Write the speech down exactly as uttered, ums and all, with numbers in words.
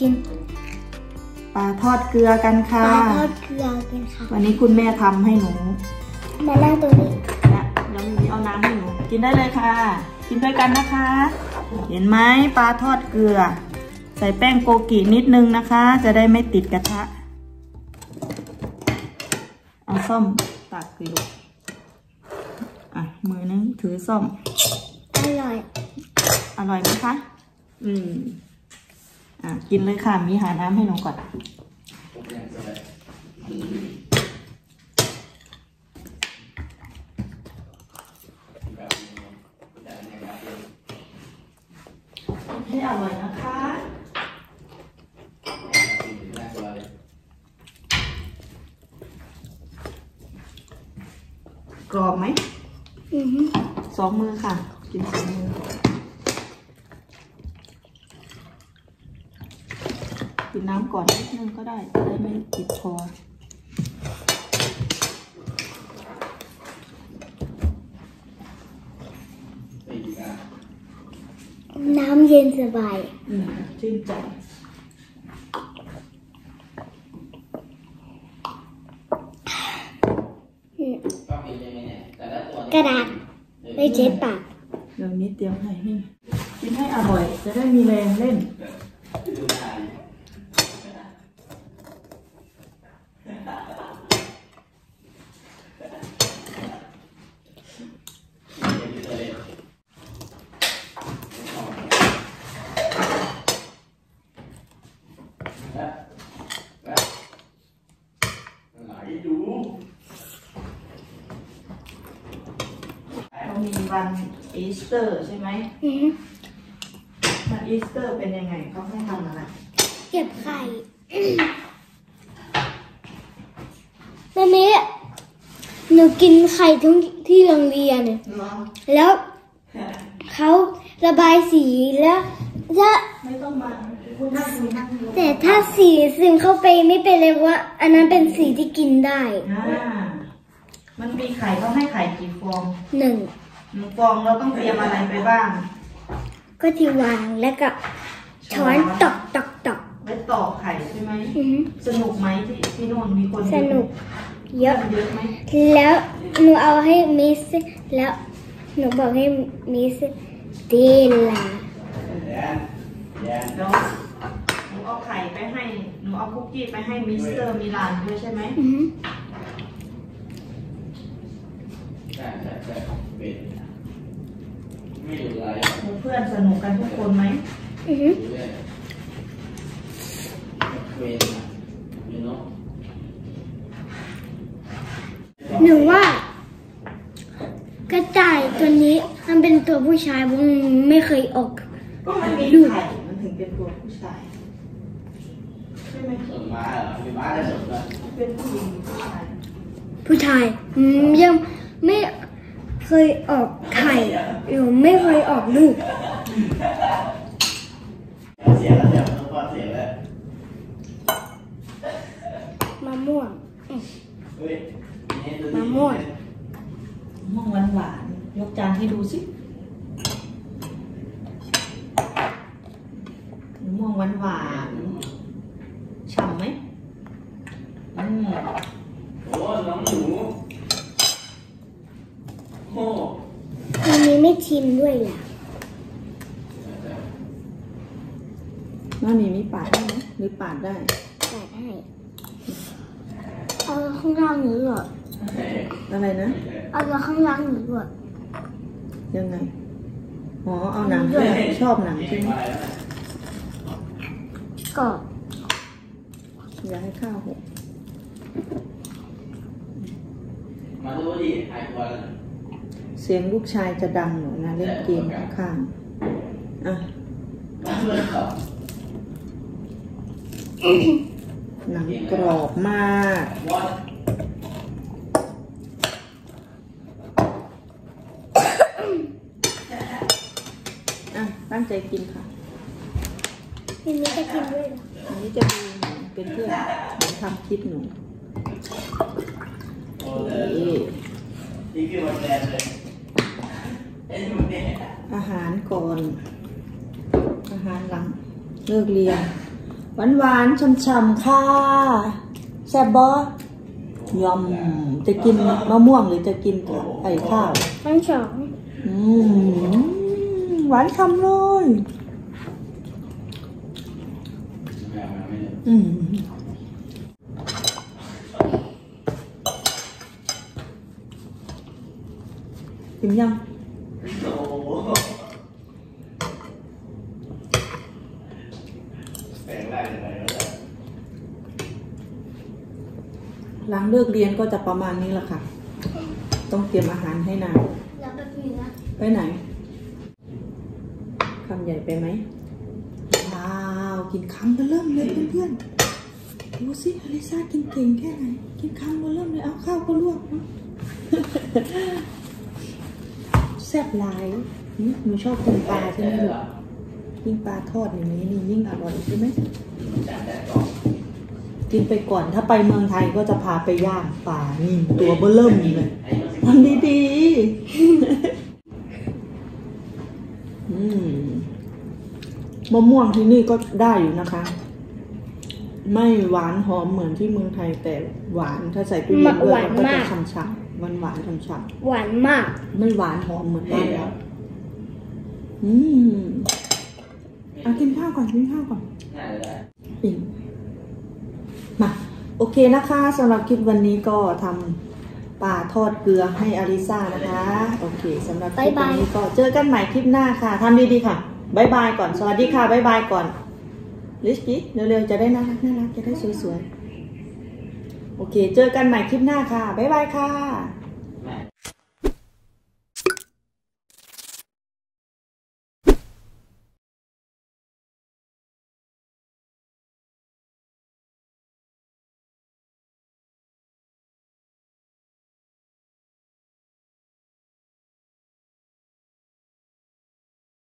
กินปลาทอดเกลือกันค่ะปลาทอดเกลือกันค่ะวันนี้คุณแม่ทำให้หนูมานั่งตรงนี้แล้วแล้วมีเอาน้ำให้หนูกินได้เลยค่ะกินด้วยกันนะคะเห็นไหมปลาทอดเกลือใส่แป้งโกกินิดนึงนะคะจะได้ไม่ติดกระทะเอาส้อมตักสิลูกอ่ะมือนึงถือส้อมอร่อยอร่อยไหมคะอืมอ่ะกินเลยค่ะมีหาน้ำให้หนูก่อนให้อร่อยนะคะกรอบไหมอือฮึสองมือค่ะกินสองมือกินน้ำก่อนนิดนึงก็ได้จะได้ไม่ติดคอน้ำเย็นสบายอืมชื่นใจกระดาษไปเช็ดปากเดี๋ยวนี้เตรียมให้ให้กินให้อร่อยจะได้มีแรงเล่นมีวันอีสเตอร์ใช่ไหมวันอีสเตอร์เป็นยังไงเขาให้ทำอะไรเก็บไข่แม่เมย์หนูกินไข่ทั้งที่โรงเรียนแล้วเขาระบายสีแล้วถ้าไม่ต้องมาแต่ถ้าสีซึมเข้าไปไม่เป็นเลยว่าอันนั้นเป็นสีที่กินได้มันมีไข่เขาให้ไข่กี่ฟองหนึ่งหนึ่งฟองเราต้องเตรียมอะไรไปบ้างก็ที่วางแล้วก็ช้อนตอกตอกตอกไว้ตอกไข่ใช่ไหมสนุกไหมที่ที่โน่นมีคนสนุกเยอะเยอะไหมแล้วหนูเอาให้มิสแล้วหนูบอกให้มิสเดลาแล้วหนูเอาไข่ไปให้หนูเอาคุกกี้ไปให้มิสเตอร์มิลานด้วยใช่ไหมใช่ใช่ใช่เป็นไม่อยู่ไรเพื่อนสนุกกันทุกคนไหมอือฮึหนูว่ากระต่ายตัวนี้มันเป็นตัวผู้ชายผมไม่เคยออกก็มันมีไข่มันถึงเป็นตัวผู้ชายใช่ไหมส่วนม้าเหรอมีม้าได้ส่วนไหมเป็นผู้หญิงผู้ชายผู้ชายยังไม่เคยออกไข่หรือไม่เคยออกลูกเสียแล้วเสียต้องพอเสียแล้วมะม่วงมะม่วงมะม่วงหวานหวานยกจานให้ดูสิมะม่วงหวานหวานฉ่ำไหมอืมโอ้น้องหนูโอ้วันนี้ไม่ชิมด้วยล่ะน้ามีมีปาดได้ไหมหรือปาดได้ปาดได้เอาข้างล่างหรือหรออะไรนะเอาข้างล่างหรือหรอยังไงอ๋อเอาหนังชอบหนังใช่ไหมก็อย่าให้ข้าวหกมาดูดิหายตัวเสียงลูกชายจะดังหนูนะเล่นเกมข้างๆอ่ะหนังกรอบมากอ่ะตั้งใจกินค่ะทีนี้จะกินด้วยอันนี้จะดูเป็นเพื่อนหนูทำคลิปหนูอาหารก่อนอาหารหลังเลิกเรียนหวานหวานๆช่ำๆค่ะแซ่บบ่ยำจะกินมะม่วงหรือจะกินกับไอ้ข้าวทั้งสองอืมหวานคำเลยอืมกินยังหลังเลิกเรียนก็จะประมาณนี้แหละค่ะต้องเตรียมอาหารให้นางแล้วแบบนี้นะไปไหนคำใหญ่ไปไหมว้าวกินคำก็เริ่มเลยเพื่อนๆดูสิอลิซากินเก่งแค่ไหนกินคำก็เริ่มเลยเอาข้าวก็ลวกนะ แซ่บหลายหนูชอบกินปลาใช่ไหมลูกยิ่งปลาทอดอย่างนี้นี่ยิ่งอร่อยใช่ไหมกินไปก่อนถ้าไปเมืองไทยก็จะพาไปย่างปลานี่ตัวเบ้อเริ่มเลยทำดีๆอืมมะม่วงที่นี่ก็ได้อยู่นะคะไม่หวานหอมเหมือนที่เมืองไทยแต่หวานถ้าใส่ตู้เย็นด้วยก็จะฉ่ำๆหวานหวานฉ่ำๆหวานมากไม่หวานหอมเหมือนบ้านเราอืมเอากินข้าวก่อนกินข้าวก่อนปิ่งมาโอเคนะคะสำหรับคลิปวันนี้ก็ทำปลาทอดเกลือให้อาริซ่านะคะโอเคสำหรับคลิปวันนี้ก็เจอกันใหม่คลิปหน้าค่ะทำดีๆค่ะบ๊ายบายก่อนสวัสดีค่ะบ๊ายบายก่อนลิสกี้เร็วๆจะได้น่ารักน่ารักจะได้สวยๆโอเคเจอกันใหม่คลิปหน้าค่ะบ๊ายบายค่ะ